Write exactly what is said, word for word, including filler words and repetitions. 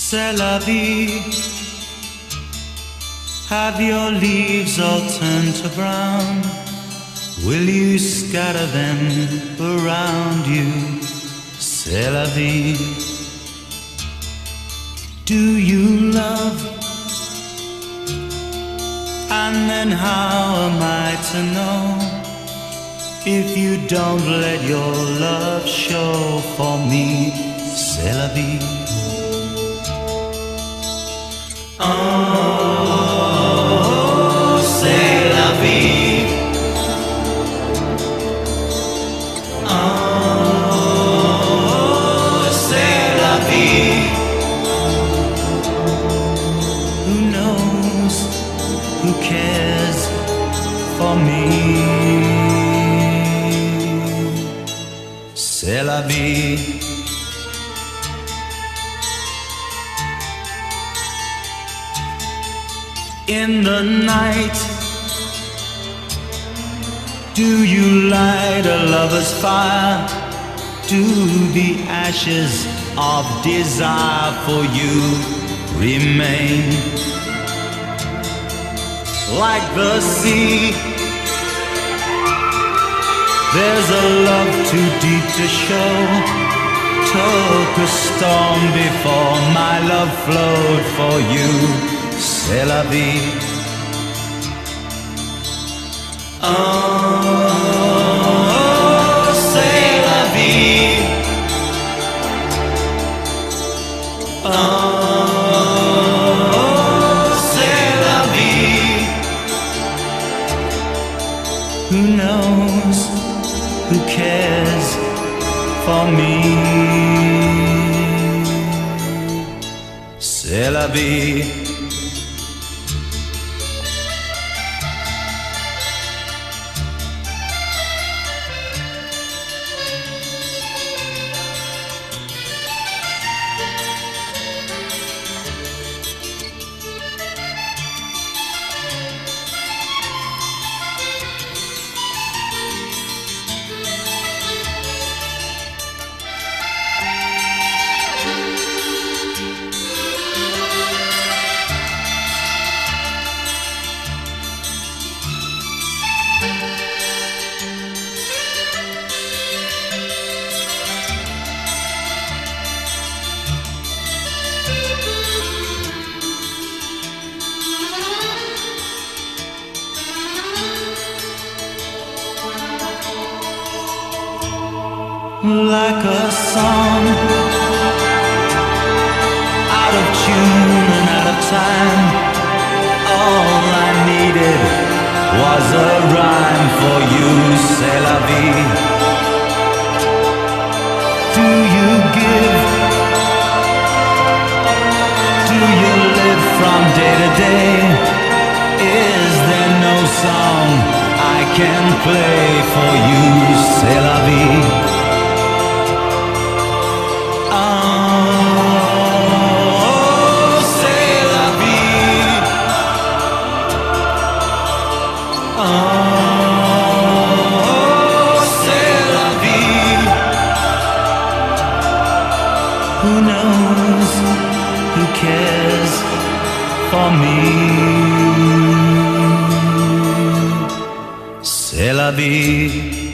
C'est la vie. Have your leaves all turned to brown? Will you scatter them around you? C'est la vie. Do you love? And then how am I to know if you don't let your love show for me? C'est la vie. Oh, c'est la vie. Oh, c'est la vie. Who knows? Who cares for me? C'est la vie. In the night, do you light a lover's fire? Do the ashes of desire for you remain? Like the sea, there's a love too deep to show. Took a storm before my love flowed for you. C'est la vie. Oh, c'est la vie. Oh, c'est la vie. Who knows? Who cares for me? C'est la vie. Like a song, out of tune and out of time. All I needed was a rhyme for you. C'est la vie. Do you give? Do you live from day to day? Is there no song I can play for you? C'est la vie. Who knows? Who cares for me? C'est la vie.